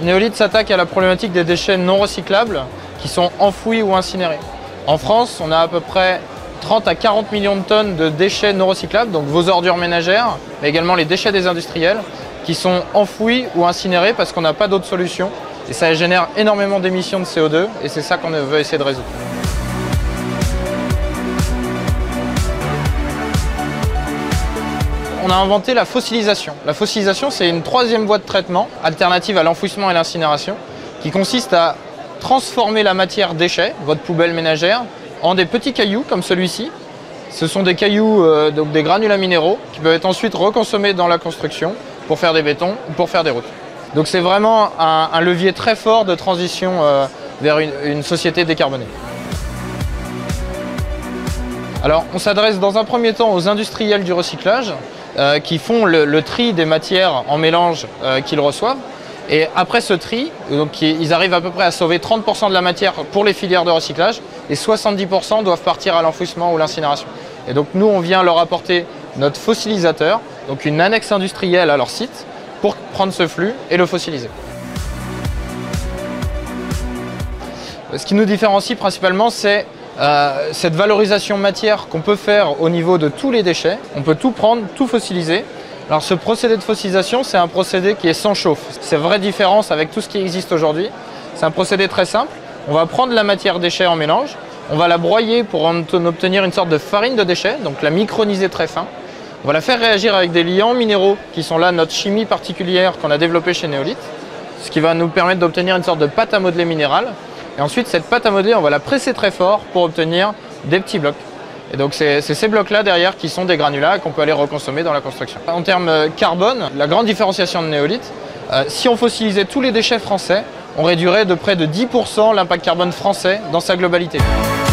Néolith s'attaque à la problématique des déchets non recyclables qui sont enfouis ou incinérés. En France, on a à peu près 30 à 40 millions de tonnes de déchets non recyclables, donc vos ordures ménagères, mais également les déchets des industriels, qui sont enfouis ou incinérés parce qu'on n'a pas d'autre solution. Et ça génère énormément d'émissions de CO2 et c'est ça qu'on veut essayer de résoudre. On a inventé la fossilisation. La fossilisation, c'est une troisième voie de traitement, alternative à l'enfouissement et l'incinération, qui consiste à transformer la matière déchet, votre poubelle ménagère, en des petits cailloux comme celui-ci. Ce sont des cailloux, donc des granulats minéraux, qui peuvent être ensuite reconsommés dans la construction pour faire des bétons ou pour faire des routes. Donc c'est vraiment un levier très fort de transition vers une société décarbonée. Alors on s'adresse dans un premier temps aux industriels du recyclage qui font le tri des matières en mélange qu'ils reçoivent. Et après ce tri, donc, ils arrivent à peu près à sauver 30% de la matière pour les filières de recyclage et 70% doivent partir à l'enfouissement ou l'incinération. Et donc nous, on vient leur apporter notre fossilisateur, donc une annexe industrielle à leur site, pour prendre ce flux et le fossiliser. Ce qui nous différencie principalement, c'est cette valorisation matière qu'on peut faire au niveau de tous les déchets. On peut tout prendre, tout fossiliser. Alors ce procédé de fossilisation, c'est un procédé qui est sans chauffe. C'est une vraie différence avec tout ce qui existe aujourd'hui. C'est un procédé très simple. On va prendre la matière déchet en mélange, on va la broyer pour en obtenir une sorte de farine de déchets, donc la microniser très fin. On va la faire réagir avec des liants minéraux qui sont là notre chimie particulière qu'on a développée chez Néolith, ce qui va nous permettre d'obtenir une sorte de pâte à modeler minérale. Et ensuite, cette pâte à modeler, on va la presser très fort pour obtenir des petits blocs. Et donc c'est ces blocs-là derrière qui sont des granulats qu'on peut aller reconsommer dans la construction. En termes carbone, la grande différenciation de Néolith, si on fossilisait tous les déchets français, on réduirait de près de 10% l'impact carbone français dans sa globalité.